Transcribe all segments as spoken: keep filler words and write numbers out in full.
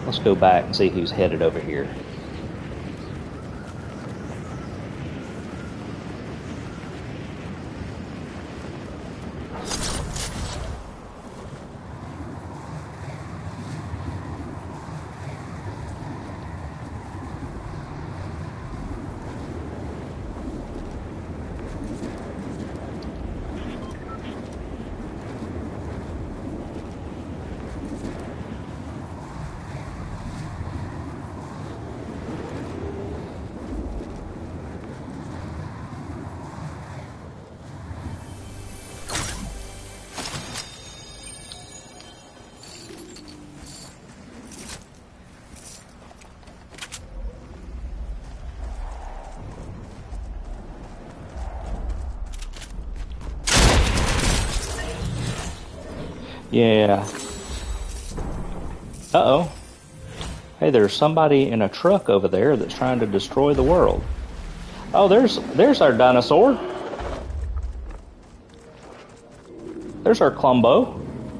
Let's go back and see who's headed over here. Yeah. Uh-oh. Hey, there's somebody in a truck over there that's trying to destroy the world. Oh, there's there's our dinosaur. There's our Klombo.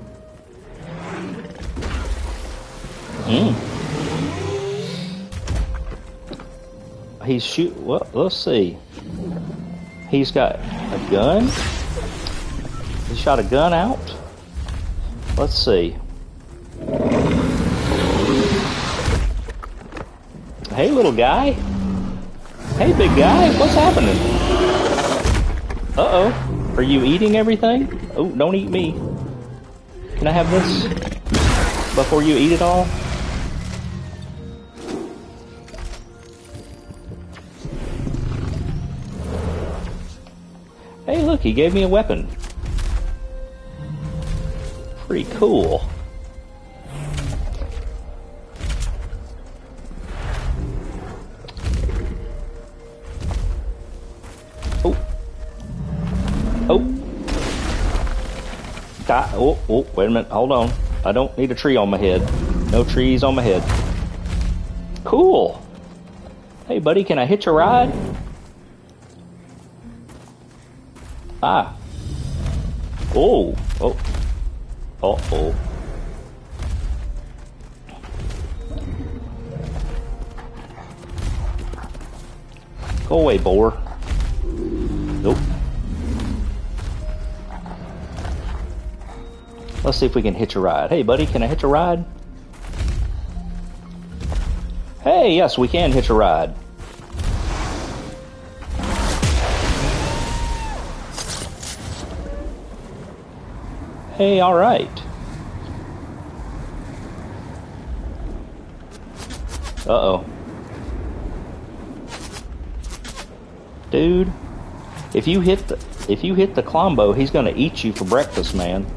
Hmm. He's shoot. Well, let's see. He's got a gun. He shot a gun out. Let's see. Hey, little guy. Hey, big guy. What's happening? Uh-oh. Are you eating everything? Oh, don't eat me. Can I have this before you eat it all? Hey, look, he gave me a weapon. Pretty cool. Oh. Oh. Die. Oh, oh, wait a minute. Hold on. I don't need a tree on my head. No trees on my head. Cool. Hey, buddy, can I hitch a ride? Ah. Oh. Oh. Uh-oh. Go away, boar. Nope. Let's see if we can hitch a ride. Hey, buddy, can I hitch a ride? Hey, yes, we can hitch a ride. Hey, all right. Uh-oh. Dude, if you hit the if you hit the Klombo, he's gonna eat you for breakfast, man.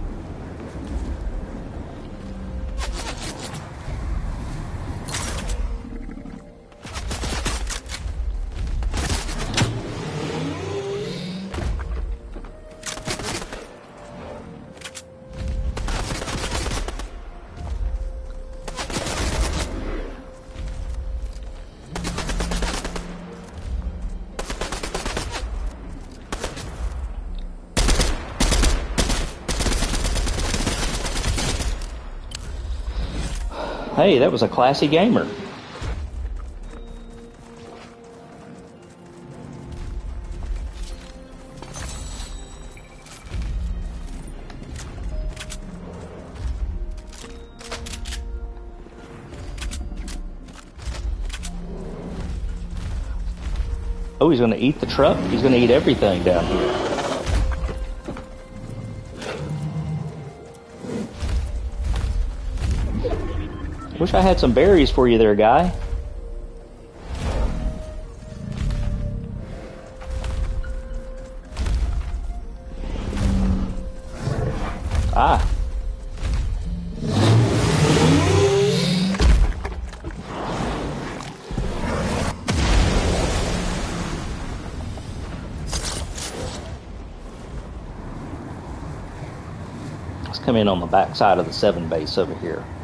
Hey, that was a classy gamer. Oh, he's going to eat the truck? He's going to eat everything down here. Wish I had some berries for you there, guy. Ah. Let's come in on the back side of the seven base over here.